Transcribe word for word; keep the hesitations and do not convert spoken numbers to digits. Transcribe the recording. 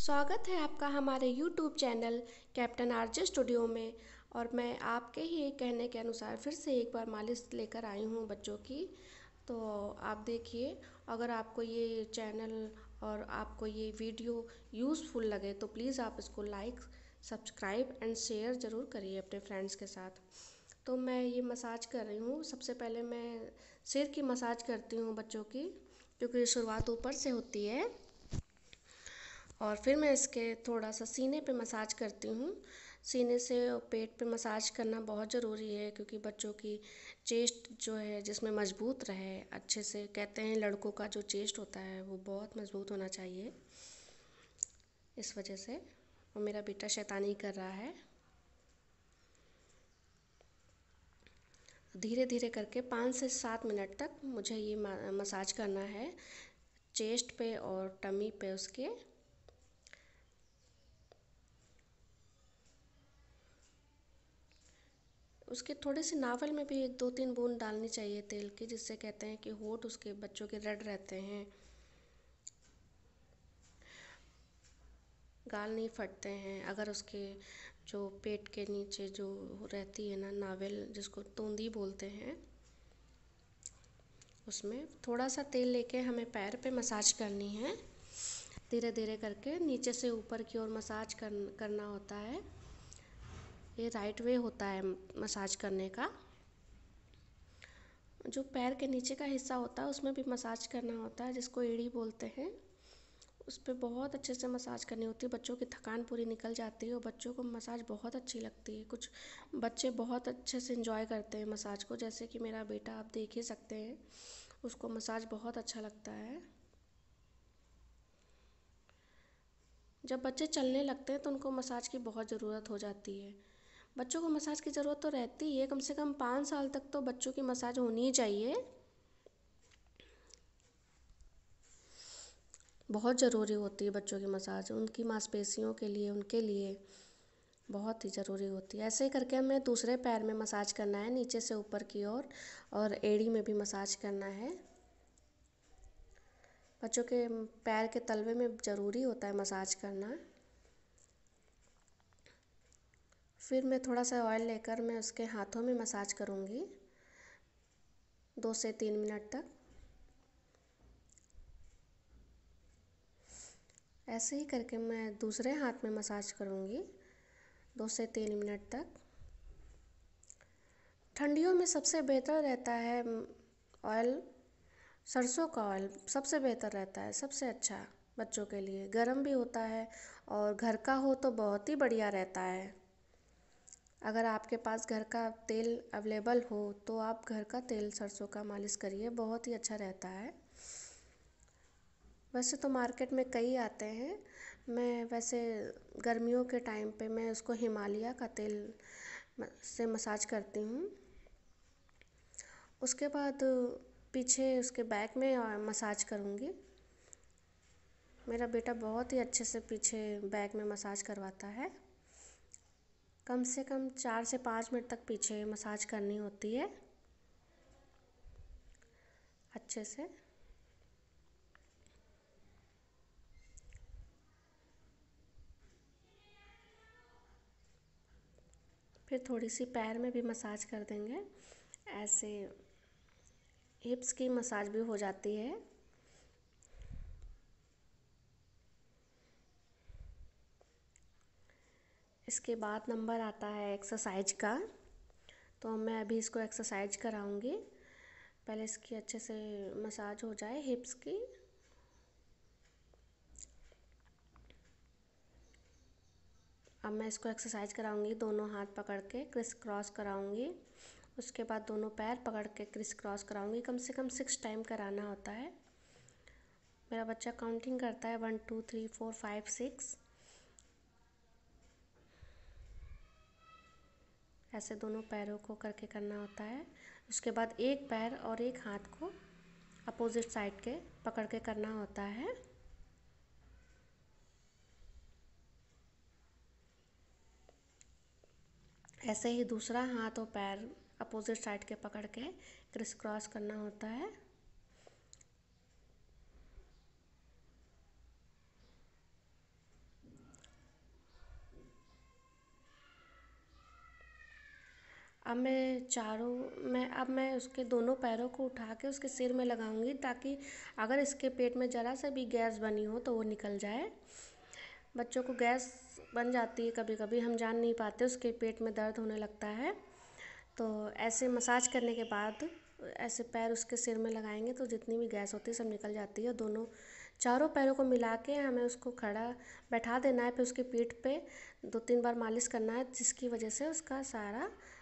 स्वागत है आपका हमारे YouTube channel captain RJ studio में। और मैं आपके ही कहने के अनुसार फिर से एक बार मालिश लेकर आई हूँ बच्चों की। तो आप देखिए, अगर आपको ये चैनल और आपको ये वीडियो यूज़फुल लगे तो प्लीज़ आप इसको लाइक, सब्सक्राइब एंड शेयर ज़रूर करिए अपने फ्रेंड्स के साथ। तो मैं ये मसाज कर रही हूँ। सबसे पहले मैं सिर की मसाज करती हूँ बच्चों की, क्योंकि शुरुआत ऊपर से होती है। और फिर मैं इसके थोड़ा सा सीने पे मसाज करती हूँ। सीने से पेट पे मसाज करना बहुत ज़रूरी है, क्योंकि बच्चों की चेस्ट जो है जिसमें मजबूत रहे अच्छे से। कहते हैं लड़कों का जो चेस्ट होता है वो बहुत मजबूत होना चाहिए, इस वजह से। और मेरा बेटा शैतानी कर रहा है। धीरे धीरे करके पाँच से सात मिनट तक मुझे ये मसाज करना है, चेस्ट पे और टमी पे उसके। उसके थोड़े से नावल में भी एक दो तीन बूंद डालनी चाहिए तेल की, जिससे कहते हैं कि होंठ उसके बच्चों के रेड रहते हैं, गाल नहीं फटते हैं। अगर उसके जो पेट के नीचे जो रहती है ना नावल, जिसको तोंदी बोलते हैं, उसमें थोड़ा सा तेल लेके हमें पैर पे मसाज करनी है। धीरे धीरे करके नीचे से ऊपर की ओर मसाज कर, करना होता है। ये राइट वे होता है मसाज करने का। जो पैर के नीचे का हिस्सा होता है उसमें भी मसाज करना होता है, जिसको एड़ी बोलते हैं। उस पर बहुत अच्छे से मसाज करनी होती है। बच्चों की थकान पूरी निकल जाती है और बच्चों को मसाज बहुत अच्छी लगती है। कुछ बच्चे बहुत अच्छे से एंजॉय करते हैं मसाज को, जैसे कि मेरा बेटा, आप देख ही सकते हैं, उसको मसाज बहुत अच्छा लगता है। जब बच्चे चलने लगते हैं तो उनको मसाज की बहुत ज़रूरत हो जाती है। बच्चों को मसाज की ज़रूरत तो रहती ही है, कम से कम पाँच साल तक तो बच्चों की मसाज होनी ही चाहिए। बहुत ज़रूरी होती है बच्चों की मसाज, उनकी मांसपेशियों के लिए, उनके लिए बहुत ही ज़रूरी होती है। ऐसे ही करके हमें दूसरे पैर में मसाज करना है, नीचे से ऊपर की ओर, और, और एड़ी में भी मसाज करना है। बच्चों के पैर के तलवे में ज़रूरी होता है मसाज करना। फिर मैं थोड़ा सा ऑयल लेकर मैं उसके हाथों में मसाज करूँगी दो से तीन मिनट तक। ऐसे ही करके मैं दूसरे हाथ में मसाज करूँगी दो से तीन मिनट तक। ठंडियों में सबसे बेहतर रहता है ऑयल, सरसों का ऑयल सबसे बेहतर रहता है, सबसे अच्छा बच्चों के लिए। गर्म भी होता है और घर का हो तो बहुत ही बढ़िया रहता है। अगर आपके पास घर का तेल अवेलेबल हो तो आप घर का तेल सरसों का मालिश करिए, बहुत ही अच्छा रहता है। वैसे तो मार्केट में कई आते हैं, मैं वैसे गर्मियों के टाइम पे मैं उसको हिमालय का तेल से मसाज करती हूँ। उसके बाद पीछे उसके बैक में मसाज करूँगी। मेरा बेटा बहुत ही अच्छे से पीछे बैक में मसाज करवाता है। कम से कम चार से पाँच मिनट तक पीछे मसाज करनी होती है अच्छे से। फिर थोड़ी सी पैर में भी मसाज कर देंगे। ऐसे हिप्स की मसाज भी हो जाती है। इसके बाद नंबर आता है एक्सरसाइज का, तो मैं अभी इसको एक्सरसाइज कराऊंगी। पहले इसकी अच्छे से मसाज हो जाए हिप्स की। अब मैं इसको एक्सरसाइज कराऊंगी, दोनों हाथ पकड़ के क्रिस क्रॉस कराऊंगी। उसके बाद दोनों पैर पकड़ के क्रिस क्रॉस कराऊंगी। कम से कम सिक्स टाइम कराना होता है। मेरा बच्चा काउंटिंग करता है, one two three four five six. ऐसे दोनों पैरों को करके करना होता है। उसके बाद एक पैर और एक हाथ को अपोजिट साइड के पकड़ के करना होता है। ऐसे ही दूसरा हाथ और पैर अपोजिट साइड के पकड़ के क्रिस क्रॉस करना होता है। अब मैं चारों मैं अब मैं उसके दोनों पैरों को उठा के उसके सिर में लगाऊंगी, ताकि अगर इसके पेट में ज़रा सा भी गैस बनी हो तो वो निकल जाए। बच्चों को गैस बन जाती है कभी कभी, हम जान नहीं पाते, उसके पेट में दर्द होने लगता है। तो ऐसे मसाज करने के बाद ऐसे पैर उसके सिर में लगाएंगे तो जितनी भी गैस होती है सब निकल जाती है। दोनों चारों पैरों को मिला के हमें उसको खड़ा बैठा देना है, फिर उसकी पीठ पे दो तीन बार मालिश करना है, जिसकी वजह से उसका सारा